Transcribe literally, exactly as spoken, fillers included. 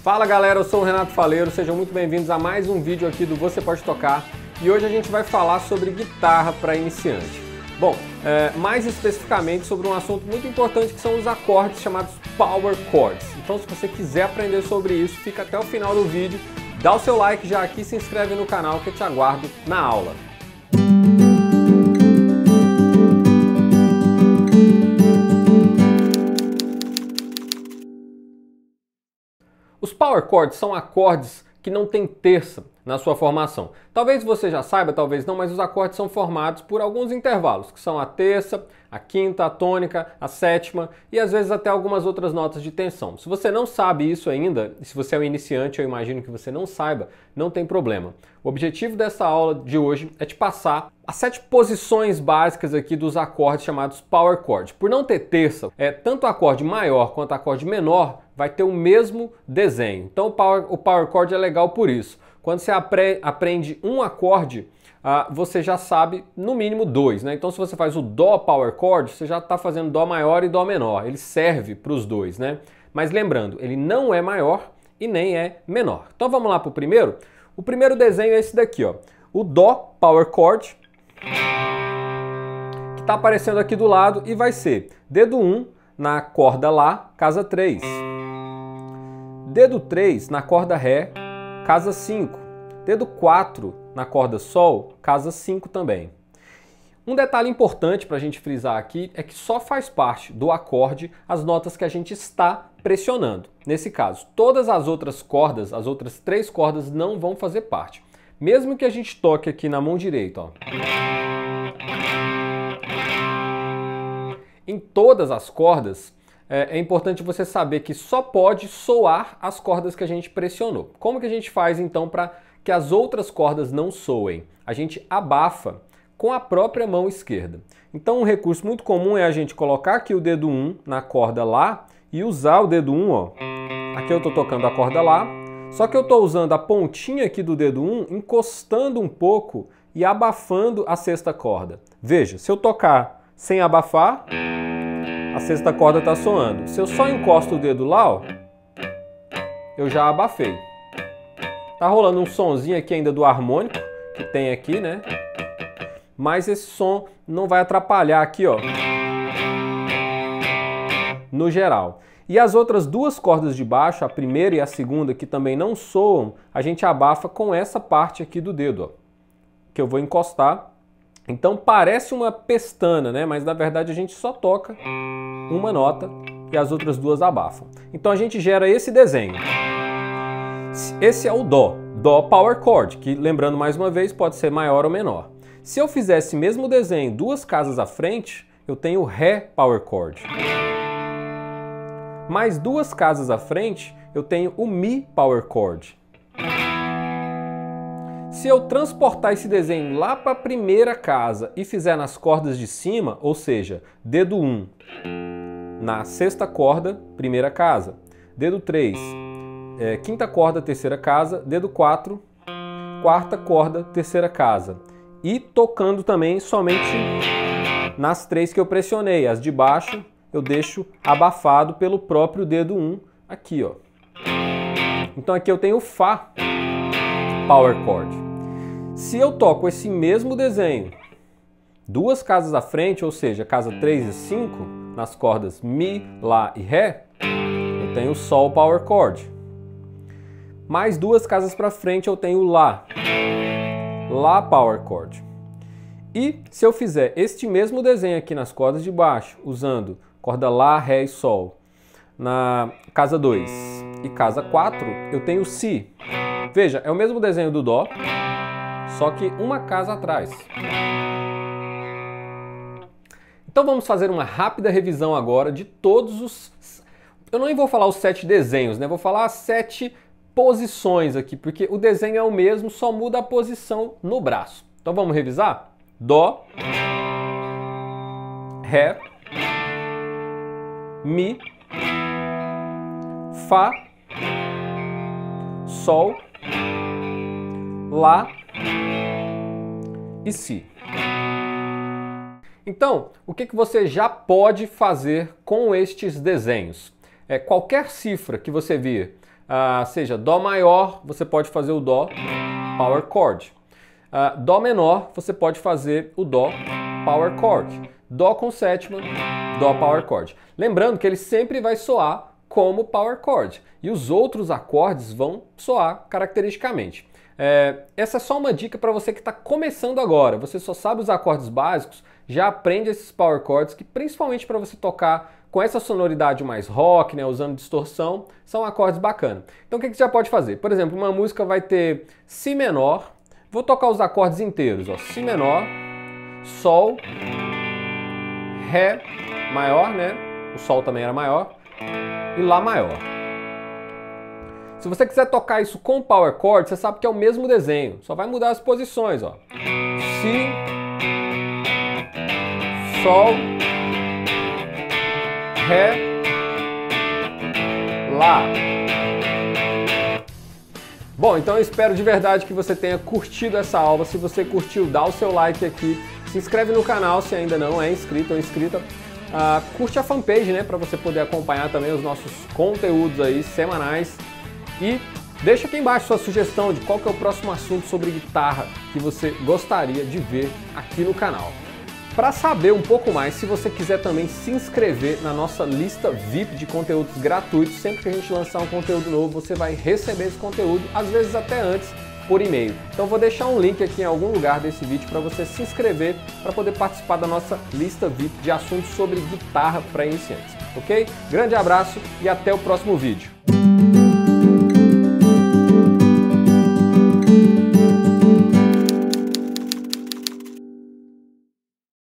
Fala galera, eu sou o Renato Faleiro, sejam muito bem-vindos a mais um vídeo aqui do Você Pode Tocar e hoje a gente vai falar sobre guitarra para iniciante. Bom, é, mais especificamente sobre um assunto muito importante que são os acordes chamados Power Chords. Então se você quiser aprender sobre isso, fica até o final do vídeo, dá o seu like já aqui e se inscreve no canal que eu te aguardo na aula. Os Power Chords são acordes que não têm terça na sua formação. Talvez você já saiba, talvez não, mas os acordes são formados por alguns intervalos, que são a terça, a quinta, a tônica, a sétima e às vezes até algumas outras notas de tensão. Se você não sabe isso ainda, e se você é um iniciante, eu imagino que você não saiba, não tem problema. O objetivo dessa aula de hoje é te passar as sete posições básicas aqui dos acordes chamados Power Chord. Por não ter terça, é, tanto o acorde maior quanto o acorde menor vai ter o mesmo desenho. Então o Power, o Power Chord é legal por isso. Quando você apre, aprende um acorde, ah, você já sabe no mínimo dois, né? Então se você faz o Dó Power Chord, você já está fazendo Dó maior e Dó menor. Ele serve para os dois, né? Mas lembrando, ele não é maior e nem é menor. Então vamos lá para o primeiro? O primeiro desenho é esse daqui, ó. O Dó Power Chord, que está aparecendo aqui do lado e vai ser dedo um na corda Lá, casa três. Dedo três na corda Ré, casa cinco. Dedo quatro na corda Sol, casa cinco também. Um detalhe importante para a gente frisar aqui é que só faz parte do acorde as notas que a gente está pressionando. Nesse caso, todas as outras cordas, as outras três cordas não vão fazer parte. Mesmo que a gente toque aqui na mão direita, ó. Em todas as cordas, é importante você saber que só pode soar as cordas que a gente pressionou. Como que a gente faz então para que as outras cordas não soem? A gente abafa com a própria mão esquerda. Então um recurso muito comum é a gente colocar aqui o dedo um na corda Lá e usar o dedo um, ó. Aqui eu estou tocando a corda Lá, só que eu estou usando a pontinha aqui do dedo um, encostando um pouco e abafando a sexta corda. Veja, se eu tocar sem abafar, a sexta corda está soando. Se eu só encosto o dedo lá, ó, eu já abafei. Tá rolando um sonzinho aqui ainda do harmônico, que tem aqui, né? Mas esse som não vai atrapalhar aqui, ó, no geral. E as outras duas cordas de baixo, a primeira e a segunda, que também não soam, a gente abafa com essa parte aqui do dedo, ó, que eu vou encostar. Então parece uma pestana, né? Mas na verdade a gente só toca uma nota e as outras duas abafam. Então a gente gera esse desenho. Esse é o Dó, Dó Power Chord, que lembrando mais uma vez pode ser maior ou menor. Se eu fizesse o mesmo desenho duas casas à frente, eu tenho Ré Power Chord. Mais duas casas à frente, eu tenho o Mi Power Chord. Se eu transportar esse desenho lá para a primeira casa e fizer nas cordas de cima, ou seja, dedo um na sexta corda, primeira casa, dedo três, é, quinta corda, terceira casa, dedo quatro, quarta corda, terceira casa. E tocando também somente nas três que eu pressionei, as de baixo eu deixo abafado pelo próprio dedo um aqui, ó. Então aqui eu tenho o Fá Power Chord. Se eu toco esse mesmo desenho duas casas à frente, ou seja, casa três e cinco, nas cordas Mi, Lá e Ré, eu tenho o Sol Power Chord. Mais duas casas para frente eu tenho o Lá, Lá Power Chord. E se eu fizer este mesmo desenho aqui nas cordas de baixo, usando corda Lá, Ré e Sol, na casa dois e casa quatro, eu tenho o Si. Veja, é o mesmo desenho do Dó, só que uma casa atrás. Então vamos fazer uma rápida revisão agora de todos os... Eu nem vou falar os sete desenhos, né? Vou falar as sete posições aqui, porque o desenho é o mesmo, só muda a posição no braço. Então vamos revisar? Dó, Ré, Mi, Fá, Sol, Lá e Si. Então, o que que você já pode fazer com estes desenhos? É, qualquer cifra que você vir Uh, seja Dó maior, você pode fazer o Dó power chord. Uh, Dó menor, você pode fazer o Dó power chord. Dó com sétima, Dó power chord. Lembrando que ele sempre vai soar como power chord e os outros acordes vão soar caracteristicamente. É, essa é só uma dica para você que está começando agora. Você só sabe os acordes básicos, já aprende esses power chords que principalmente para você tocar com essa sonoridade mais rock, né, usando distorção, são acordes bacanas. Então o que, que você já pode fazer? Por exemplo, uma música vai ter Si menor, vou tocar os acordes inteiros, ó, Si menor, Sol, Ré maior, né, o Sol também era maior, e Lá maior. Se você quiser tocar isso com power chord, você sabe que é o mesmo desenho, só vai mudar as posições, ó. Si, Sol, Ré, Lá. Bom, então eu espero de verdade que você tenha curtido essa aula. Se você curtiu, dá o seu like aqui, se inscreve no canal se ainda não é inscrito ou inscrita. Uh, curte a fanpage, né, para você poder acompanhar também os nossos conteúdos aí semanais. E deixa aqui embaixo sua sugestão de qual que é o próximo assunto sobre guitarra que você gostaria de ver aqui no canal. Para saber um pouco mais, se você quiser também se inscrever na nossa lista V I P de conteúdos gratuitos, sempre que a gente lançar um conteúdo novo, você vai receber esse conteúdo, às vezes até antes, por e-mail. Então vou deixar um link aqui em algum lugar desse vídeo para você se inscrever para poder participar da nossa lista V I P de assuntos sobre guitarra para iniciantes, ok? Grande abraço e até o próximo vídeo.